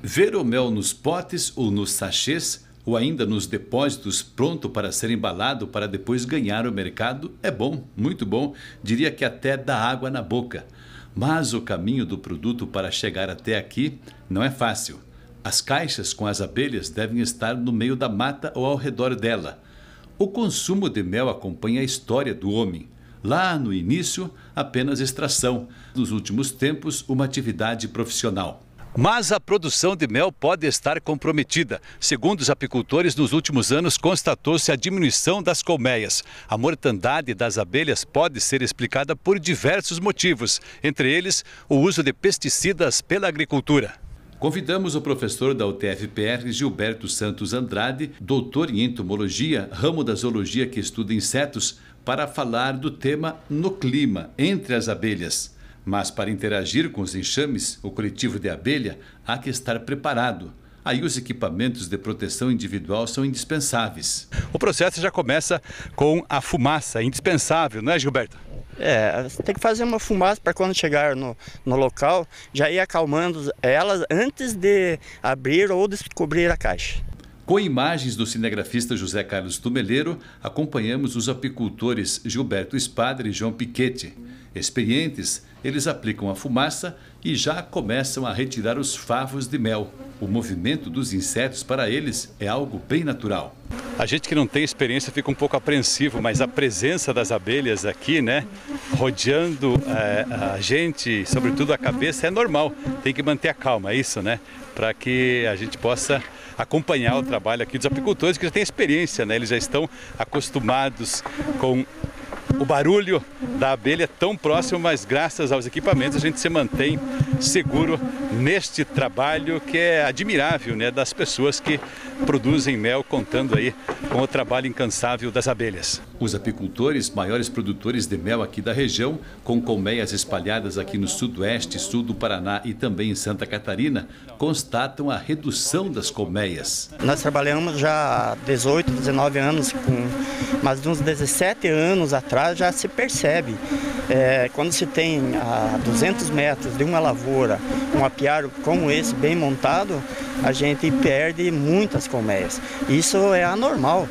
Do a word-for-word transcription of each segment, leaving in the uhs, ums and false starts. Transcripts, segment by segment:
Ver o mel nos potes ou nos sachês, ou ainda nos depósitos pronto para ser embalado para depois ganhar o mercado, é bom, muito bom, diria que até dá água na boca. Mas o caminho do produto para chegar até aqui não é fácil. As caixas com as abelhas devem estar no meio da mata ou ao redor dela. O consumo de mel acompanha a história do homem. Lá no início, apenas extração. Nos últimos tempos, uma atividade profissional. Mas a produção de mel pode estar comprometida. Segundo os apicultores, nos últimos anos constatou-se a diminuição das colmeias. A mortandade das abelhas pode ser explicada por diversos motivos, entre eles o uso de pesticidas pela agricultura. Convidamos o professor da U T F P R, Gilberto Santos Andrade, doutor em entomologia, ramo da zoologia que estuda insetos, para falar do tema no clima, entre as abelhas. Mas para interagir com os enxames, o coletivo de abelha, há que estar preparado. Aí os equipamentos de proteção individual são indispensáveis. O processo já começa com a fumaça, indispensável, não é, Gilberto? É, você tem que fazer uma fumaça para quando chegar no, no local, já ir acalmando elas antes de abrir ou descobrir a caixa. Com imagens do cinegrafista José Carlos Tumeleiro, acompanhamos os apicultores Gilberto Spadre e João Piquete. Experientes, eles aplicam a fumaça e já começam a retirar os favos de mel. O movimento dos insetos para eles é algo bem natural. A gente que não tem experiência fica um pouco apreensivo, mas a presença das abelhas aqui, né, rodeando é, a gente, sobretudo a cabeça, é normal. Tem que manter a calma, é isso, né, para que a gente possa acompanhar o trabalho aqui dos apicultores que já têm experiência, né, eles já estão acostumados com o barulho da abelha tão próximo, mas graças aos equipamentos a gente se mantém seguro neste trabalho que é admirável, né, das pessoas que produzem mel, contando aí com o trabalho incansável das abelhas. Os apicultores, maiores produtores de mel aqui da região, com colmeias espalhadas aqui no sudoeste, sul do Paraná e também em Santa Catarina, constatam a redução das colmeias. Nós trabalhamos já há dezoito, dezenove anos, com, mas de uns dezessete anos atrás já se percebe. É, quando se tem a duzentos metros de uma lavoura, um apiário como esse bem montado, a gente perde muitas colmeias. Isso é anormal.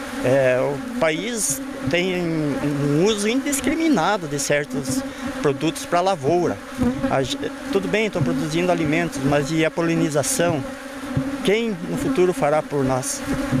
É, o país tem um uso indiscriminado de certos produtos para a lavoura. A, tudo bem, estão produzindo alimentos, mas e a polinização? Quem no futuro fará por nós?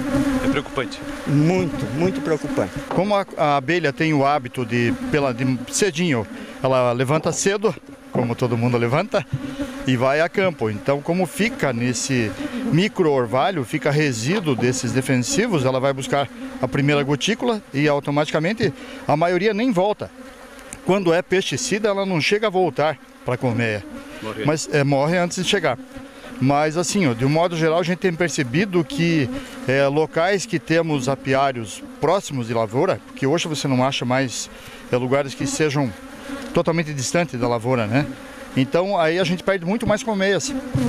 É preocupante. Muito, muito preocupante. Como a, a abelha tem o hábito de, pela, de cedinho, ela levanta cedo, como todo mundo levanta, e vai a campo. Então, como fica nesse micro-orvalho, fica resíduo desses defensivos, ela vai buscar a primeira gotícula e automaticamente a maioria nem volta. Quando é pesticida, ela não chega a voltar para a colmeia, morre. mas é, morre antes de chegar. Mas assim, ó, de um modo geral, a gente tem percebido que é, locais que temos apiários próximos de lavoura, porque hoje você não acha mais é, lugares que sejam totalmente distantes da lavoura, né? Então aí a gente perde muito mais colmeias.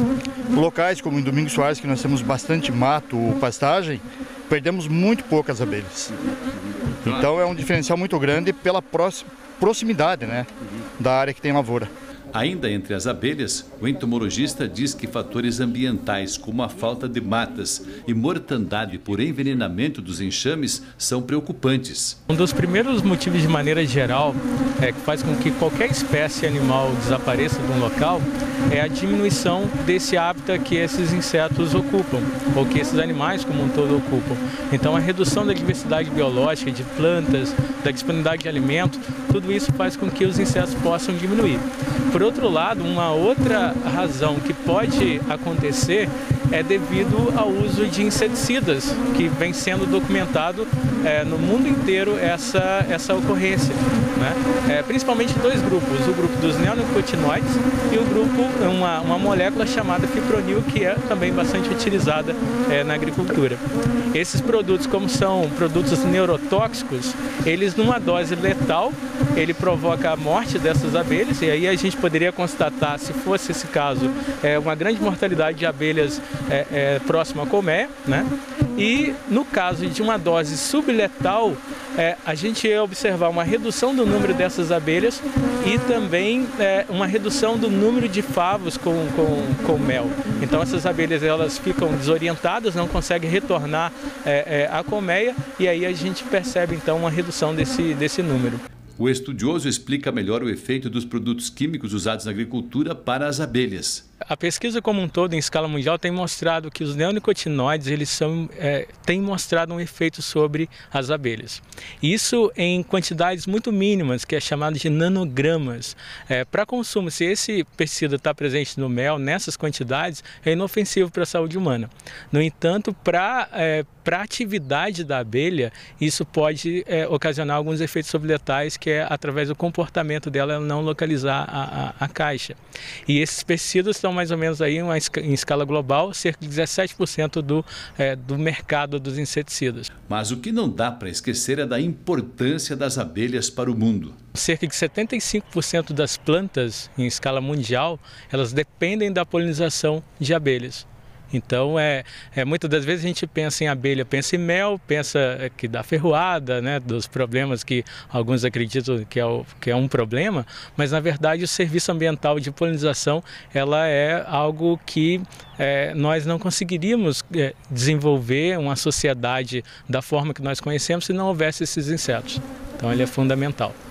Locais como em Domingos Soares, que nós temos bastante mato ou pastagem, perdemos muito poucas abelhas. Então é um diferencial muito grande pela proximidade, né, da área que tem lavoura. Ainda entre as abelhas, o entomologista diz que fatores ambientais, como a falta de matas e mortandade por envenenamento dos enxames, são preocupantes. Um dos primeiros motivos, de maneira geral, é, que faz com que qualquer espécie animal desapareça de um local é a diminuição desse hábitat que esses insetos ocupam, ou que esses animais como um todo ocupam. Então a redução da diversidade biológica, de plantas, da disponibilidade de alimento, tudo isso faz com que os insetos possam diminuir. Por outro lado, uma outra razão que pode acontecer é devido ao uso de inseticidas, que vem sendo documentado é, no mundo inteiro essa, essa ocorrência, né? É, principalmente dois grupos, o grupo dos neonicotinoides e o grupo, uma, uma molécula chamada fipronil, que é também bastante utilizada é, na agricultura. Esses produtos, como são produtos neurotóxicos, eles numa dose letal, ele provoca a morte dessas abelhas, e aí a gente poderia constatar, se fosse esse caso, é, uma grande mortalidade de abelhas é, é, próximo à colmeia, né? E no caso de uma dose subletal, é, a gente ia observar uma redução do número dessas abelhas e também é, uma redução do número de favos com, com, com mel. Então essas abelhas elas ficam desorientadas, não conseguem retornar é, é, à colmeia, e aí a gente percebe então uma redução desse, desse número. O estudioso explica melhor o efeito dos produtos químicos usados na agricultura para as abelhas. A pesquisa como um todo, em escala mundial, tem mostrado que os neonicotinoides eles são, é, têm mostrado um efeito sobre as abelhas. Isso em quantidades muito mínimas, que é chamado de nanogramas. É, para consumo, se esse pesticida está presente no mel, nessas quantidades, é inofensivo para a saúde humana. No entanto, para é, para a atividade da abelha, isso pode é, ocasionar alguns efeitos sobreleitais, que é através do comportamento dela ela não localizar a, a, a caixa. E esses pesticidas estão mais ou menos aí uma, em escala global, cerca de dezessete por cento do, é, do mercado dos inseticidas. Mas o que não dá para esquecer é da importância das abelhas para o mundo. Cerca de setenta e cinco por cento das plantas em escala mundial, elas dependem da polinização de abelhas. Então, é, é, muitas das vezes a gente pensa em abelha, pensa em mel, pensa que dá ferroada, né, dos problemas que alguns acreditam que é, o, que é um problema, mas na verdade o serviço ambiental de polinização ela é algo que é, nós não conseguiríamos é, desenvolver uma sociedade da forma que nós conhecemos se não houvesse esses insetos. Então ele é fundamental.